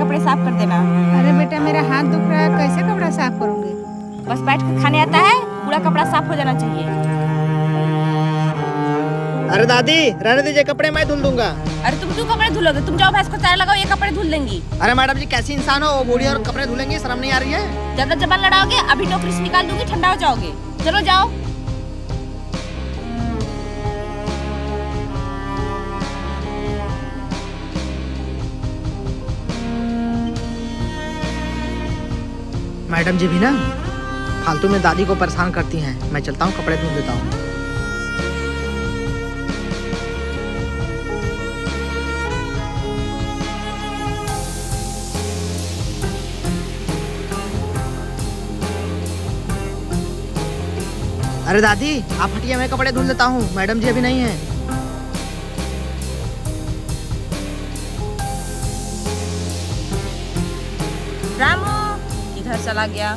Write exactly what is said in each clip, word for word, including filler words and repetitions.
कपड़े साफ कर देना। अरे बेटा मेरा हाथ दुख रहा है, कैसे कपड़ा साफ करूंगी? बस बैठ कर खाने आता है, पूरा कपड़ा साफ हो जाना चाहिए। अरे दादी रहने दीजिए, कपड़े मैं धुल दूंगा। अरे तुम क्यों कपड़े धुलोगे? तुम जाओ भैंस को चारा लगाओ, ये कपड़े धुल देंगी। अरे मैडम जी कैसी इंसान हो, वो बूढ़ी और कपड़े धुलेंगी, शर्म नहीं आ रही है? ज्यादा जबान लड़ाओगे अभी नौकरी से निकाल दूंगी, ठंडा हो जाओगे। चलो जाओ। मैडम जी भी ना फालतू में दादी को परेशान करती हैं। मैं चलता हूँ, कपड़े धुल देता हूँ। अरे दादी आप हटिए, मैं कपड़े धुल देता हूँ, मैडम जी अभी नहीं है। रामू इधर चला गया।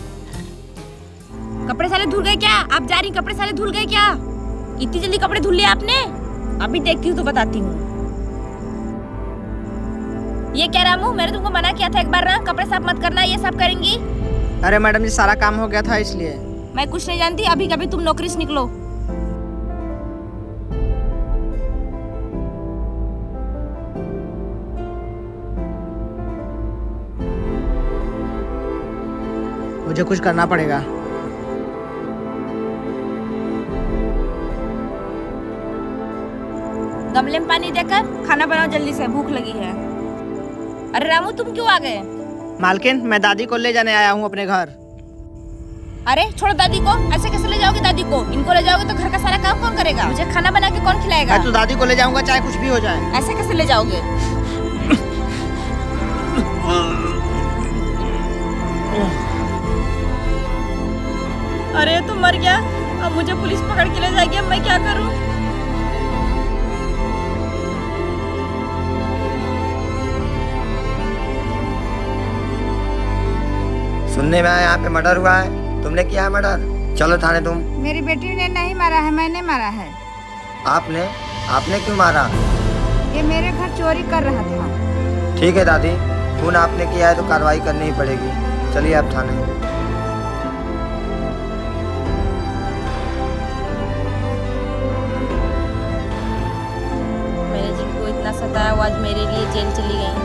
कपड़े सारे धुल गए क्या? आप जा रही कपड़े सारे धुल गए क्या? इतनी जल्दी कपड़े धुल लिए आपने? अभी देखती हूँ तो बताती हूँ। ये क्या रामू, मैंने तुमको मना किया था एक बार ना, कपड़े साफ मत करना, ये साफ करेंगी। अरे मैडम जी सारा काम हो गया था इसलिए। मैं कुछ नहीं जानती, अभी कभी तुम नौकरी से निकलो। मुझे कुछ करना पड़ेगा। गमले में पानी देकर खाना बनाओ जल्दी से, भूख लगी है। अरे रामू तुम क्यों आ गए? मालकिन मैं दादी को ले जाने आया हूँ अपने घर। अरे छोड़ो दादी को, ऐसे कैसे ले जाओगे दादी को? इनको ले जाओगे तो घर का सारा काम कौन करेगा? मुझे खाना बना के कौन खिलाएगा? मैं तो दादी को ले जाऊंगा चाहे कुछ भी हो जाए। ऐसे कैसे ले जाओगे? अरे तुम मर गया, अब मुझे पुलिस पकड़ के ले जाएगी, अब मैं क्या करूं? सुनने में आया यहाँ पे मर्डर हुआ है, तुमने किया है मर्डर? चलो थाने तुम। मेरी बेटी ने नहीं मारा है, मैंने मारा है। आपने आपने क्यों मारा? ये मेरे घर चोरी कर रहा था। ठीक है दादी, खून आपने किया है तो कार्रवाई करनी ही पड़ेगी। चलिए आप थाने। मैंने जिनको इतना सताया वो आज मेरे लिए जेल चली गई।